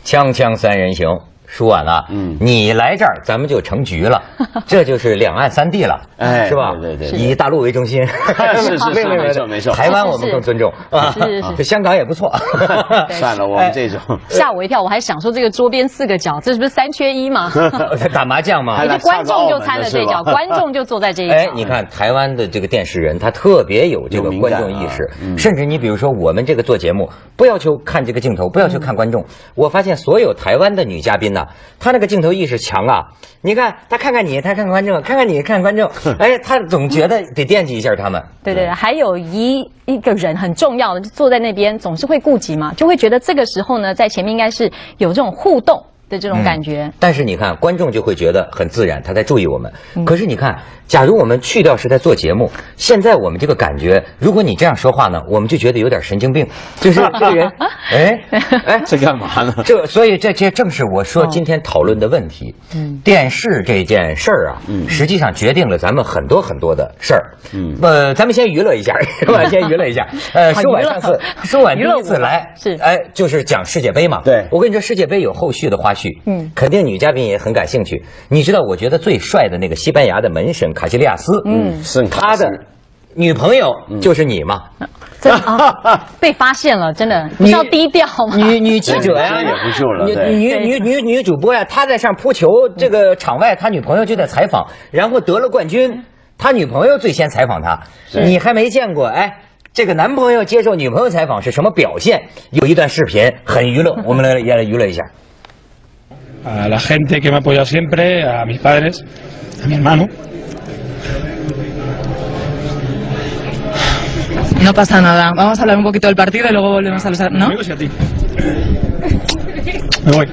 锵锵三人行，说完了，你来这儿，咱们就成局了，这就是两岸三地了，是吧？ 对， 以大陆为中心， 是没错。 台湾我们更尊重啊，是香港也不错。 算了，我们这种吓我一跳，我还想说这个桌边四个角，这是不是3缺1吗？ 打麻将吗？ 而且观众就参了这一角，观众就坐在这一角。 哎，你看台湾的这个电视人，他特别有这个观众意识，甚至你比如说我们这个做节目，不要求看这个镜头，不要求看观众。我发现所有台湾的女嘉宾呢，她那个镜头意识强啊。你看她看看你，她看看观众，看看你，看观众，哎，她总觉得得惦记一下他们。 对，还有一个人很重要的，就坐在那边，总是会顾及嘛，就会觉得这个时候呢，在前面应该是有这种互动的这种感觉。 但是你看，观众就会觉得很自然，他在注意我们。可是你看，假如我们去掉是在做节目，现在我们这个感觉，如果你这样说话呢，我们就觉得有点神经病，就是这个人，哎， 这干嘛呢？ 所以这正是我说今天讨论的问题。电视这件事儿啊，实际上决定了咱们很多很多的事儿。咱们先娱乐一下，是吧？先娱乐一下。舒婉第一次来是，就是讲世界杯嘛。 对， 我跟你说，世界杯有后续的花絮。肯定女嘉宾也很感兴趣。你知道，我觉得最帅的那个西班牙的门神卡西利亚斯，他的女朋友就是你嘛？ 被发现了，真的，你要低调吗？ 女记者呀， 也不救了。 女主播呀，她在上扑球，这个场外她女朋友就在采访，然后得了冠军，他女朋友最先采访他，你还没见过哎。这个男朋友接受女朋友采访是什么表现？有一段视频很娱乐，我们来娱乐一下。 A la gente que me ha apoyado siempre, a mis padres, a mi hermano. No pasa nada. Vamos a hablar un poquito del partido y luego volvemos a los... ¿No? Amigos y a ti. Me voy.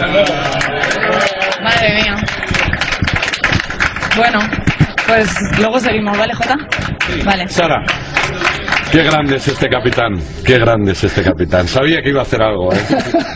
Madre mía. Bueno, pues luego seguimos, ¿vale, Jota? Vale. Sara, qué grande es este capitán. Qué grande es este capitán. Sabía que iba a hacer algo, ¿eh?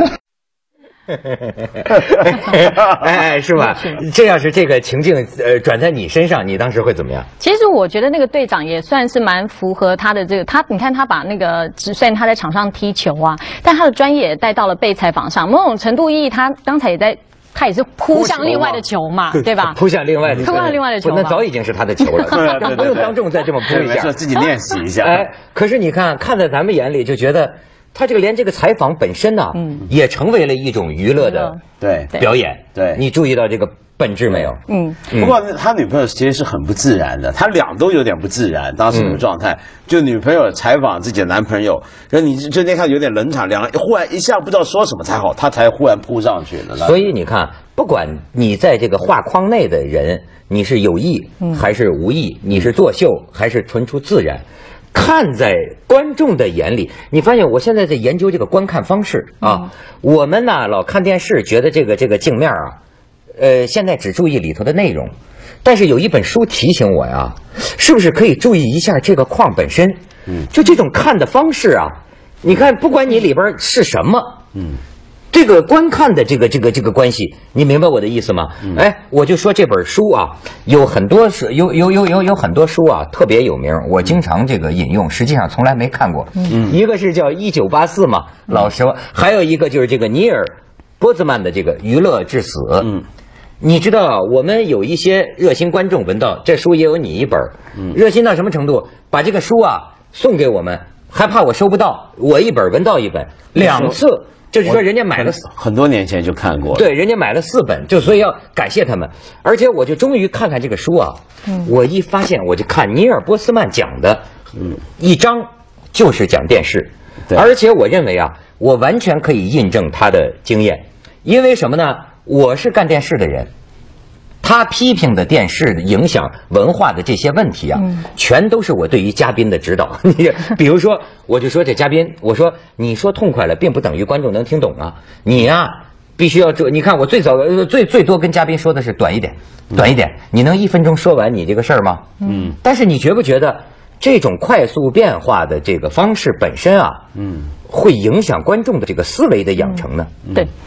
哎，是吧？这要是这个情境转在你身上，你当时会怎么样？ 其实我觉得那个队长也算是蛮符合他的这个，你看他把那个，虽然他在场上踢球啊，但他的专业带到了被采访上，某种程度意义，他刚才他也是扑向另外的球嘛，对吧？ 扑向另外的球，那早已经是他的球了，不用当众再这么扑一下， 自己练习一下。 哎，可是你看在咱们眼里就觉得。他这个连这个采访本身呢，也成为了一种娱乐的表演。对，你注意到这个本质没有？ 不过他女朋友其实是很不自然的，他俩都有点不自然。当时那个状态，就女朋友采访自己的男朋友，然后你这天看有点冷场，两个人忽然一下不知道说什么才好，他才忽然扑上去了。 所以你看，不管你在这个画框内的人，你是有意还是无意，你是作秀还是纯出自然。看在观众的眼里，你发现我现在在研究这个观看方式啊。我们呢老看电视，觉得这个镜面啊，现在只注意里头的内容，但是有一本书提醒我呀，是不是可以注意一下这个框本身？就这种看的方式啊，你看，不管你里边是什么，这个观看的这个关系，你明白我的意思吗？哎，我就说这本书啊，有很多很多书啊，特别有名，我经常这个引用，实际上从来没看过。一个是叫《1984》嘛，老实话，还有一个就是这个尼尔·波兹曼的这个《娱乐至死》。你知道，我们有一些热心观众闻到这书也有你一本，热心到什么程度？把这个书啊送给我们，还怕我收不到，我一本闻到一本，2次。就是说，人家买了很多年前就看过了， 对，人家买了4本，就所以要感谢他们。而且我就终于看看这个书啊，我一发现我就看尼尔·波斯曼讲的，一章就是讲电视，而且我认为啊，我完全可以印证他的经验，因为什么呢？我是干电视的人。他批评的电视影响文化的这些问题啊，全都是我对于嘉宾的指导。你比如说，我就说这嘉宾，我说你说痛快了，并不等于观众能听懂啊。你呀，必须要你看我最多跟嘉宾说的是短一点，你能1分钟说完你这个事儿吗？但是你觉不觉得这种快速变化的这个方式本身啊，会影响观众的这个思维的养成呢？ 对。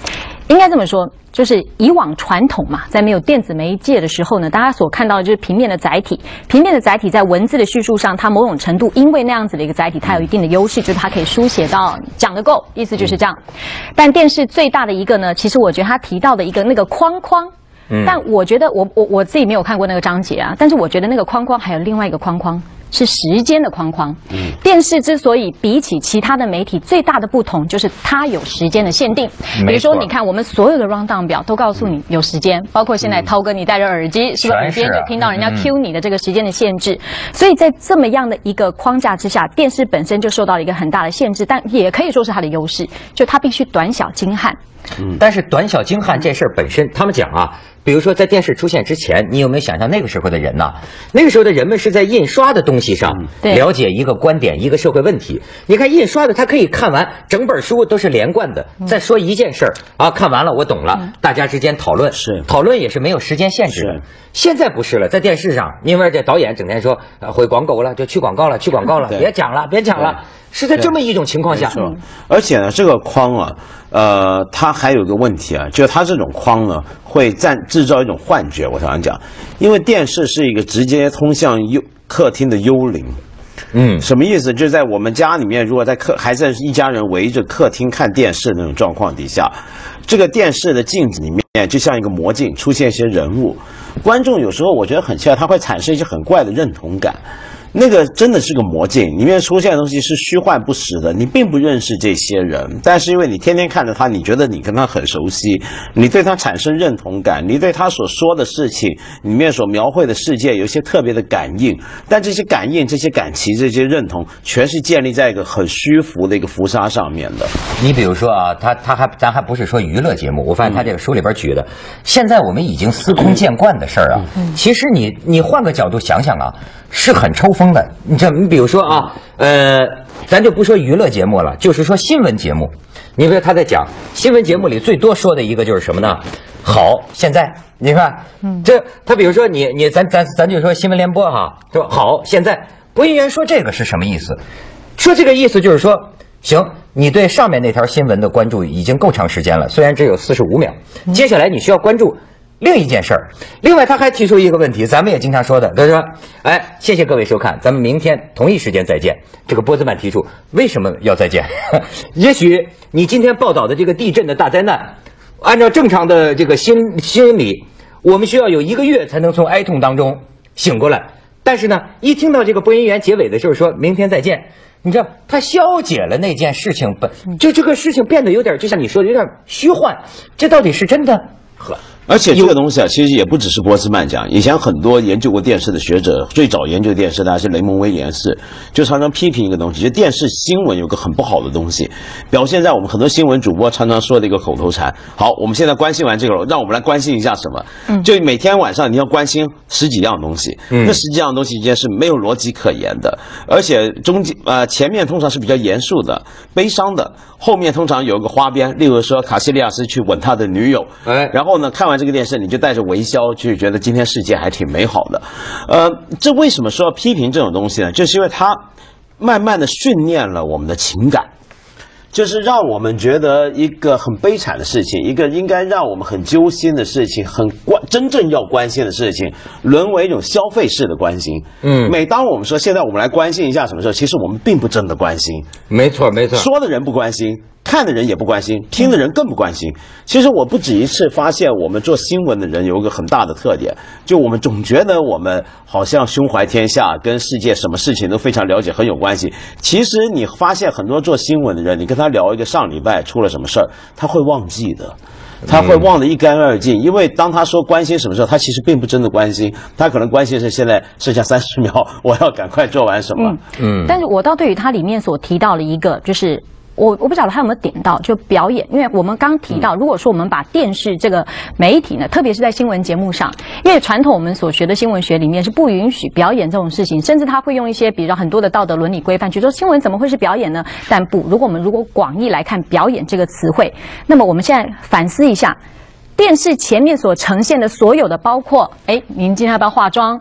应该这么说，就是以往传统嘛，在没有电子媒介的时候呢，大家所看到的就是平面的载体。平面的载体在文字的叙述上，它某种程度因为那样子的一个载体，它有一定的优势，就是它可以书写到讲得够，意思就是这样。但电视最大的一个呢，其实我觉得他提到的一个那个框框。但我觉得我自己没有看过那个章节啊，但是我觉得那个框框还有另外一个框框。是时间的框框。电视之所以比起其他的媒体最大的不同，就是它有时间的限定。比如说，你看我们所有的 rundown 表都告诉你有时间，包括现在涛哥你戴着耳机，是不是耳边就听到人家 cue 你的这个时间的限制？所以在这么样的一个框架之下，电视本身就受到了一个很大的限制，但也可以说是它的优势，就它必须短小精悍。 但是短小精悍这事儿本身，他们讲啊，比如说在电视出现之前，你有没有想象那个时候的人呢？那个时候的人们是在印刷的东西上了解一个观点、一个社会问题。你看印刷的，他可以看完整本书都是连贯的，再说一件事儿啊，看完了我懂了，大家之间讨论，讨论也是没有时间限制的。现在不是了，在电视上，因为这导演整天说回广告了，就去广告了，去广告了，别讲了，别讲了。是在这么一种情况下， 而且呢，这个框啊，它还有个问题啊，就是它这种框呢，会制造一种幻觉。我想讲，因为电视是一个直接通向客厅的幽灵。什么意思？就是在我们家里面，如果还在一家人围着客厅看电视那种状况底下，这个电视的镜子里面就像一个魔镜，出现一些人物，观众有时候我觉得很奇怪，它会产生一些很怪的认同感。那个真的是个魔镜，里面出现的东西是虚幻不实的，你并不认识这些人，但是因为你天天看着他，你觉得你跟他很熟悉，你对他产生认同感，你对他所说的事情里面所描绘的世界有一些特别的感应，但这些感应、这些感奇、这些认同，全是建立在一个很虚浮的一个浮沙上面的。 你比如说啊，咱还不是说娱乐节目，我发现他这个书里边举的，现在我们已经司空见惯的事儿啊，其实你换个角度想想啊，是很抽风的。你比如说啊，咱就不说娱乐节目了，就是说新闻节目。你比如他在讲新闻节目里最多说的一个就是什么呢？好，现在你看，他比如说咱就说新闻联播哈，说好，现在播音员说这个是什么意思？说这个意思就是说，行，你对上面那条新闻的关注已经够长时间了，虽然只有45秒，接下来你需要关注另一件事儿。另外他还提出一个问题，咱们也经常说的，他说谢谢各位收看，咱们明天同一时间再见。这个波兹曼提出为什么要再见？也许你今天报道的这个地震的大灾难，按照正常的这个心理，我们需要有1个月才能从哀痛当中醒过来，但是呢，一听到这个播音员结尾的时候说明天再见，你知道他消解了那件事情，就这个事情变得有点，就像你说的有点虚幻，这到底是真的？ 而且这个东西啊，其实也不只是波兹曼讲，以前很多研究过电视的学者，最早研究电视的还是雷蒙威廉士，就常常批评一个东西，就电视新闻有个很不好的东西，表现在我们很多新闻主播常常说的一个口头禅。好，我们现在关心完这个了，让我们来关心一下什么？就每天晚上你要关心10几样东西，那10几样东西之间是没有逻辑可言的，而且前面通常是比较严肃的、悲伤的，后面通常有一个花边，例如说卡西利亚斯去吻他的女友，然后呢，看完这个电视你就带着微笑去觉得今天世界还挺美好的。这为什么说要批评这种东西呢？就是因为它慢慢的训练了我们的情感，就是让我们觉得一个很悲惨的事情，一个应该让我们很揪心的事情，真正要关心的事情，沦为一种消费式的关心。每当我们说现在我们来关心一下什么时候，其实我们并不真的关心。没错，说的人不关心，看的人也不关心，听的人更不关心。其实我不止一次发现，我们做新闻的人有一个很大的特点，就我们总觉得我们好像胸怀天下，跟世界什么事情都非常了解，很有关系。其实你发现很多做新闻的人，你跟他聊一个上礼拜出了什么事儿，他会忘记的。他会忘得一干二净，因为当他说关心什么时候，他其实并不真的关心，他可能关心是现在剩下30秒，我要赶快做完什么。 但是我倒对于他里面所提到的一个，就是我不晓得他有没有点到，就表演，因为我们刚提到，如果说我们把电视这个媒体呢，特别是在新闻节目上，因为传统我们所学的新闻学里面是不允许表演这种事情，甚至他会用一些比较很多的道德伦理规范，就说新闻怎么会是表演呢？但不，如果广义来看表演这个词汇，那么我们现在反思一下，电视前面所呈现的所有的，包括您今天要不要化妆？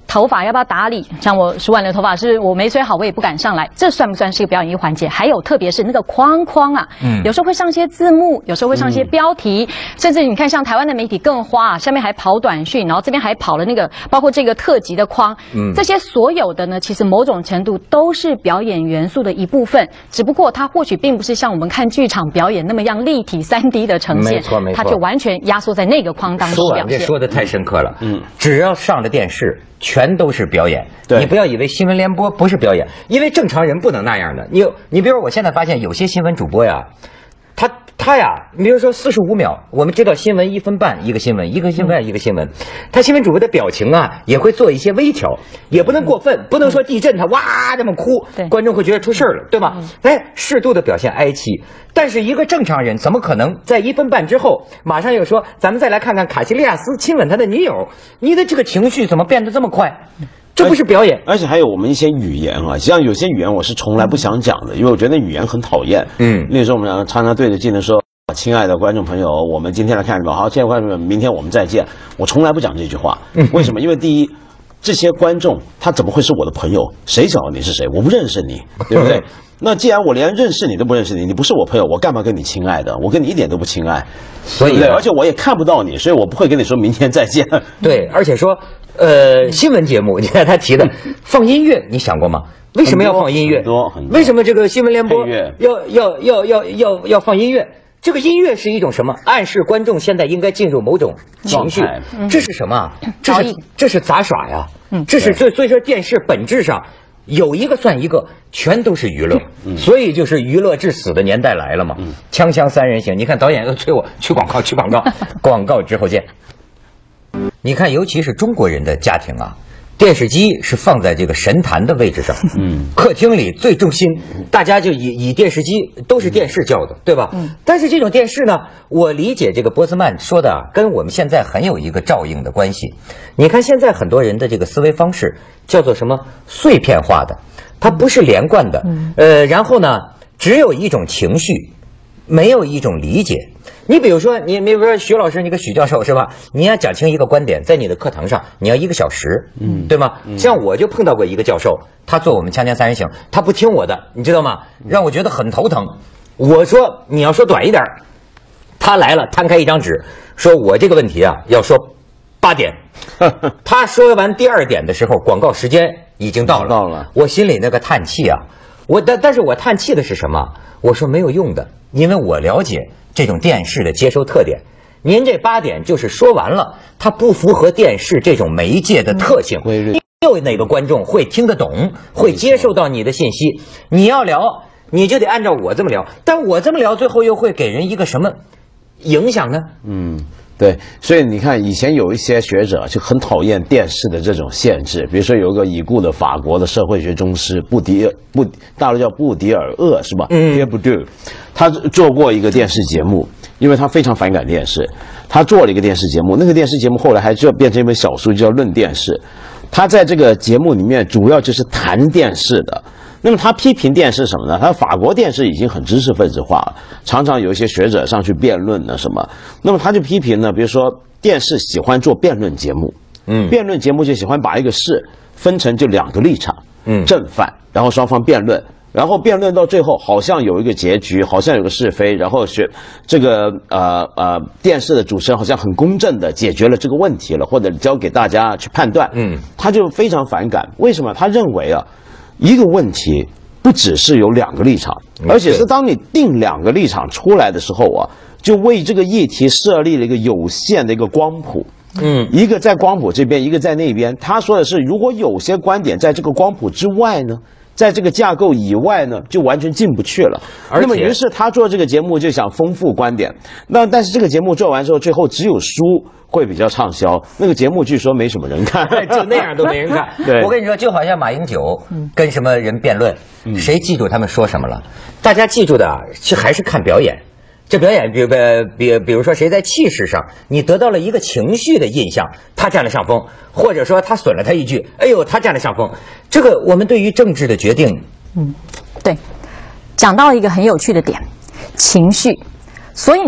头发要不要打理？像我梳完的头发是我没吹好，我也不敢上来，这算不算是一个表演一个环节？还有特别是那个框啊，有时候会上些字幕，有时候会上些标题，甚至你看像台湾的媒体更花啊，下面还跑短讯，然后这边还跑了那个包括这个特辑的框，这些所有的呢，其实某种程度都是表演元素的一部分，只不过它或许并不是像我们看剧场表演那么样立体3D 的呈现， 没错， 它就完全压缩在那个框当中表现。 这说的太深刻了，只要上了电视，全都是表演。 对， 你不要以为新闻联播不是表演，因为正常人不能那样的。你比如我现在发现有些新闻主播呀，他呀，你比如说45秒，我们知道新闻1分半一个新闻，一个新闻，他新闻主播的表情啊也会做一些微调，也不能过分，不能说地震他哇这么哭，观众会觉得出事了，对吧？适度的表现哀戚。但是一个正常人怎么可能在1分半之后马上又说咱们再来看看卡西利亚斯亲吻他的女友？你的这个情绪怎么变得这么快？这不是表演。 而且还有我们一些语言啊，像有些语言我是从来不想讲的，因为我觉得语言很讨厌。例如说我们常常对着镜头说，亲爱的观众朋友，我们今天来看什么？好，亲爱的观众朋友，明天我们再见。我从来不讲这句话。为什么？因为第一，这些观众他怎么会是我的朋友？谁晓得你是谁？我不认识你，对不对？那既然我连认识你都不认识你，你不是我朋友，我干嘛跟你亲爱的？我跟你一点都不亲爱， 所以对，而且我也看不到你，所以我不会跟你说明天再见。 对，而且说，新闻节目，你看他提的放音乐，你想过吗？为什么要放音乐？ 很多。 为什么这个新闻联播要放音乐？这个音乐是一种什么？暗示观众现在应该进入某种情绪。这是什么？这是杂耍呀！所以说电视本质上有一个算一个，全都是娱乐。所以就是娱乐至死的年代来了嘛。锵锵三人行，你看导演又催我去广告，广告之后见。你看，尤其是中国人的家庭啊，电视机是放在这个神坛的位置上，客厅里最中心，大家就以电视机都是电视叫的，对吧？但是这种电视呢，我理解这个波斯曼说的啊，跟我们现在很有一个照应的关系。你看现在很多人的这个思维方式叫做什么碎片化的，它不是连贯的，然后呢，只有一种情绪，没有一种理解。你比如说，你比如说徐老师，你个许教授是吧？你要讲清一个观点，在你的课堂上，你要1个小时，对吗？像我就碰到过一个教授，他做我们锵锵三人行，他不听我的，你知道吗？让我觉得很头疼。我说你要说短一点，他来了，摊开一张纸，说我这个问题啊要说8点。他说完第2点的时候，广告时间已经到了。我心里那个叹气啊，但是我叹气的是什么？我说没有用的，因为我了解这种电视的接收特点。您这8点就是说完了，它不符合电视这种媒介的特性。没有哪个观众会听得懂，会接受到你的信息。你要聊，你就得按照我这么聊，但我这么聊，最后又会给人一个什么影响呢？ 对，所以你看，以前有一些学者就很讨厌电视的这种限制，比如说有一个已故的法国的社会学宗师大陆叫布迪尔厄是吧？Pierre Bourdieu，他做过一个电视节目，因为他非常反感电视，他做了一个电视节目，那个电视节目后来还就变成一本小书，叫《论电视》。他在这个节目里面主要就是谈电视的。那么他批评电视什么呢？他法国电视已经很知识分子化了，常常有一些学者上去辩论呢什么。那么他就批评呢，比如说电视喜欢做辩论节目，辩论节目就喜欢把一个事分成就2个立场，正反，然后双方辩论，然后辩论到最后好像有一个结局，好像有个是非，然后这个电视的主持人好像很公正的解决了这个问题了，或者交给大家去判断，他就非常反感。为什么？他认为啊，一个问题不只是有2个立场，而且是当你定2个立场出来的时候啊，就为这个议题设立了一个有限的一个光谱。一个在光谱这边，一个在那边。他说的是，如果有些观点在这个光谱之外呢，在这个架构以外呢，就完全进不去了。那么于是他做这个节目就想丰富观点。但是这个节目做完之后，最后只有书会比较畅销，那个节目据说没什么人看， 就那样都没人看。 对， 我跟你说，就好像马英九跟什么人辩论，谁记住他们说什么了？大家记住的还是看表演。这表演，比如说谁在气势上，你得到了一个情绪的印象，他占了上风，或者说他损了他一句，哎呦，他占了上风。这个我们对于政治的决定， 对，讲到一个很有趣的点，情绪。所以呢，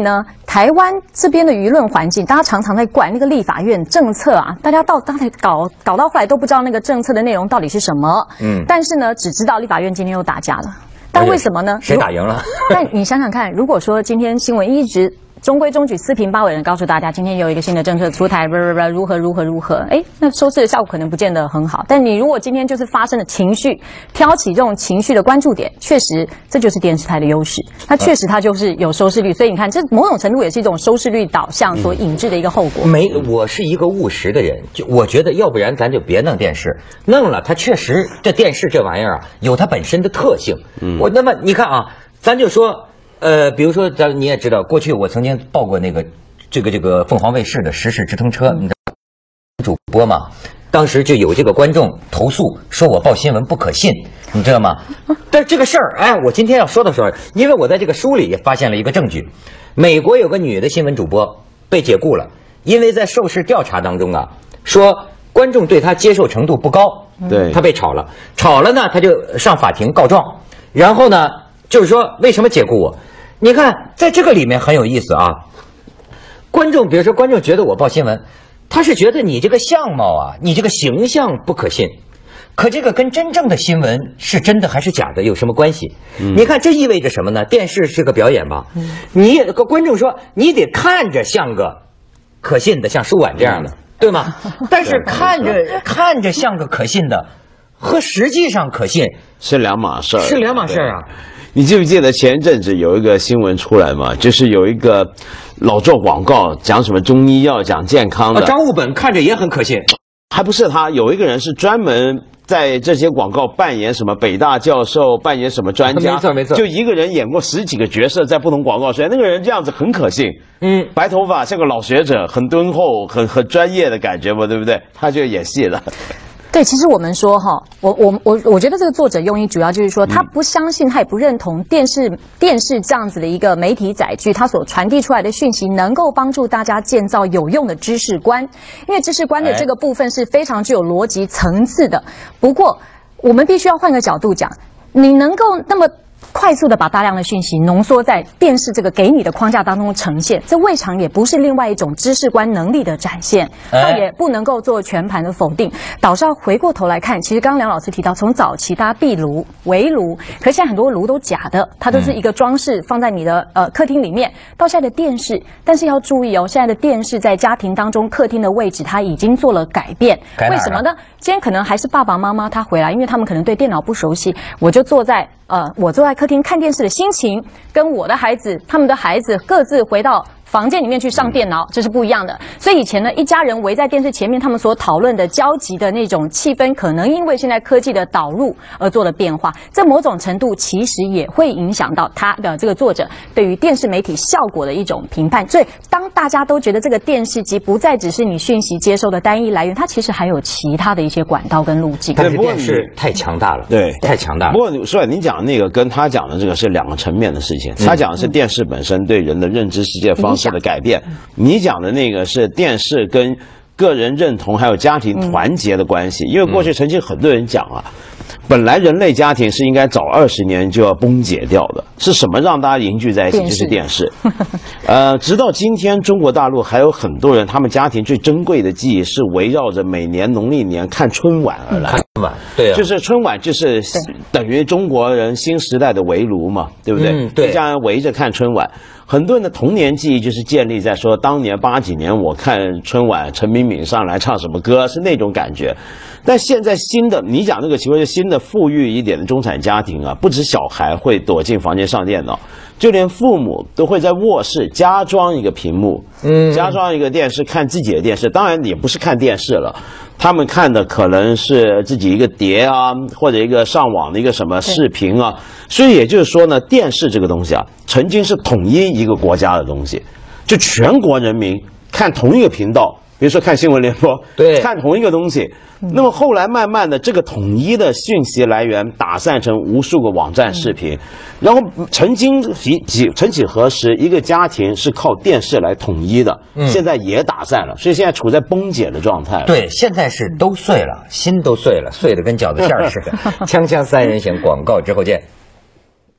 台湾这边的舆论环境，大家常常在管那个立法院政策啊，大家搞到后来都不知道那个政策的内容到底是什么。但是呢，只知道立法院今天又打架了。但为什么呢？ 谁打赢了？ 但你想想看，如果说今天新闻一直中规中矩、四平八稳的告诉大家，今天有一个新的政策出台，如何，哎，那收视的效果可能不见得很好。但你如果今天就是发生了情绪，挑起这种情绪的关注点，确实这就是电视台的优势。它确实它就是有收视率，所以你看，这某种程度也是一种收视率导向所引致的一个后果。 我是一个务实的人，就我觉得要不然咱就别弄电视，弄了它确实这电视这玩意儿啊有它本身的特性。那么你看啊，咱就说。比如说，你也知道，过去我曾经报过那个这个凤凰卫视的时事直通车，你的主播嘛，当时就有这个观众投诉说我报新闻不可信，你知道吗？但这个事儿，哎，我今天要说的时候，因为我在这个书里也发现了一个证据，美国有个女的新闻主播被解雇了，因为在受试调查当中啊，说观众对她接受程度不高， 对， 她被炒了呢，她就上法庭告状，然后呢，就是说为什么解雇我？你看，在这个里面很有意思啊。观众，比如说观众觉得我报新闻，他是觉得你这个相貌啊，你这个形象不可信。可这个跟真正的新闻是真的还是假的有什么关系？你看这意味着什么呢？电视是个表演吧？你观众说你得看着像个可信的，像舒婉这样的，对吗？但是看着像个可信的，和实际上可信是两码事儿， 是两码事儿啊。 你记不记得前一阵子有一个新闻出来嘛？就是有一个老做广告讲什么中医药、讲健康的， 张悟本看着也很可信， 还不是他，有一个人是专门在这些广告扮演什么北大教授，扮演什么专家， 没错， 就一个人演过10几个角色，在不同广告出来，那个人这样子很可信，白头发像个老学者，很敦厚，很专业的感觉嘛，对不对？他就演戏了。 对，其实我们说哈，我觉得这个作者用意主要就是说，他不相信，他也不认同电视这样子的一个媒体载具，它所传递出来的讯息能够帮助大家建造有用的知识观，因为知识观的这个部分是非常具有逻辑层次的。不过，我们必须要换个角度讲，你能够那么快速的把大量的讯息浓缩在电视这个给你的框架当中呈现，这未尝也不是另外一种知识观能力的展现，它也不能够做全盘的否定。倒是要回过头来看，其实刚刚梁老师提到，从早期大家壁炉、围炉，可是现在很多炉都假的，它都是一个装饰放在你的客厅里面，到现在的电视，但是要注意哦，现在的电视在家庭当中客厅的位置它已经做了改变，为什么呢？今天可能还是爸爸妈妈他回来，因为他们可能对电脑不熟悉，我坐在客厅看电视的心情，跟我的孩子、他们的孩子各自回到房间里面去上电脑，这是不一样的。所以以前呢，一家人围在电视前面，他们所讨论的交集的那种气氛，可能因为现在科技的导入而做了变化。这某种程度其实也会影响到他的这个作者对于电视媒体效果的一种评判。所以当大家都觉得这个电视机不再只是你讯息接收的单一来源，它其实还有其他的一些管道跟路径。 但是电视太强大了， 对， 太强大了。 不过说你讲那个跟他讲的这个是2个层面的事情，他讲的是电视本身对人的认知世界方式的改变，你讲的那个是电视跟个人认同还有家庭团结的关系。因为过去曾经很多人讲啊，本来人类家庭是应该早20年就要崩解掉的，是什么让大家凝聚在一起？就是电视。直到今天，中国大陆还有很多人，他们家庭最珍贵的记忆是围绕着每年农历年看春晚而来。 看春晚，对啊， 就是春晚，就是等于中国人新时代的围炉嘛，对不对？ 对， 一家人围着看春晚。很多人的童年记忆就是建立在说，当年80几年我看春晚，陈敏敏上来唱什么歌，是那种感觉。但现在新的，你讲这个情况是新的富裕一点的中产家庭啊，不止小孩会躲进房间上电脑，就连父母都会在卧室加装一个屏幕，加装一个电视看自己的电视。当然也不是看电视了，他们看的可能是自己一个碟啊，或者一个上网的一个什么视频啊。所以也就是说呢，电视这个东西啊，曾经是统一一个国家的东西，就全国人民看同一个频道，比如说看新闻联播， 对， 看同一个东西。那么后来慢慢的，这个统一的讯息来源打散成无数个网站视频，然后曾几何时，一个家庭是靠电视来统一的，现在也打散了，所以现在处在崩解的状态。 对，现在是都碎了，心都碎了，碎得跟饺子馅儿似的。锵锵三人行，广告之后见。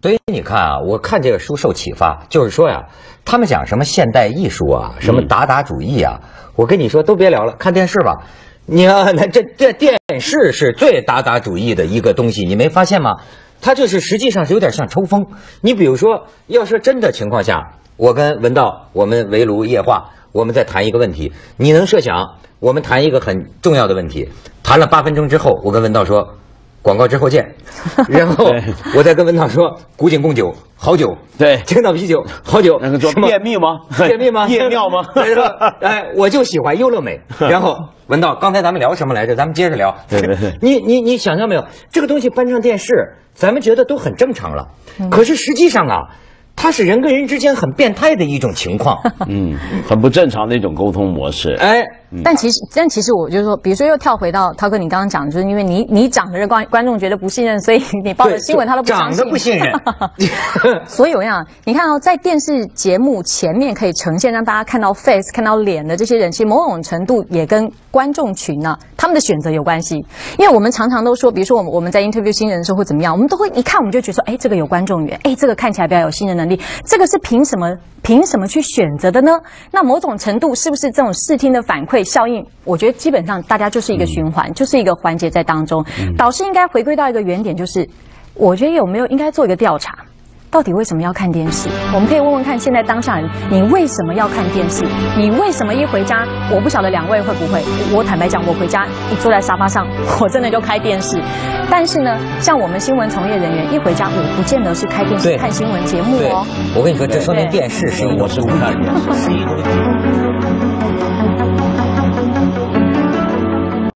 所以你看啊，我看这个书受启发，就是说呀，他们讲什么现代艺术啊，什么达达主义啊，我跟你说都别聊了，看电视吧。你看，这电视是最达达主义的一个东西，你没发现吗？它就是实际上是有点像抽风。你比如说，要说真的情况下，我跟文道我们围炉夜话，我们在谈一个问题，你能设想我们谈一个很重要的问题，谈了8分钟之后，我跟文道说广告之后见，然后我再跟文道说古井贡酒好酒， 对， 青岛啤酒好酒， 那个说便秘吗？ 便秘吗？ 夜尿吗？ 哎，我就喜欢优乐美。然后文道，刚才咱们聊什么来着？咱们接着聊。 对对对， 你想象没有？这个东西搬上电视，咱们觉得都很正常了，可是实际上啊，它是人跟人之间很变态的一种情况。 很不正常的一种沟通模式。 哎。 但其实我就是说，比如说又跳回到涛哥你刚刚讲，就是因为你讲的观众觉得不信任，所以你报的新闻他都不相信。 讲的不信任。 所以我想，你看哦，在电视节目前面可以呈现让大家看到 face 看到脸的这些人，其实某种程度也跟观众群呢他们的选择有关系。因为我们常常都说，比如说我们在 interview 新人的时候会怎么样，我们都会一看我们就觉得说，哎，这个有观众缘，哎，这个看起来比较有新人能力，这个是凭什么去选择的呢？那某种程度是不是这种视听的反馈效应？我觉得基本上大家就是一个循环，就是一个环节在当中。导师应该回归到一个原点，就是我觉得有没有应该做一个调查，到底为什么要看电视？我们可以问问看，现在当下人，你为什么要看电视？你为什么一回家？我不晓得2位会不会。我坦白讲，我回家一坐在沙发上，我真的就开电视。但是呢，像我们新闻从业人员一回家，我不见得是开电视看新闻节目哦。 我跟你说，这说明电视是一种是一种。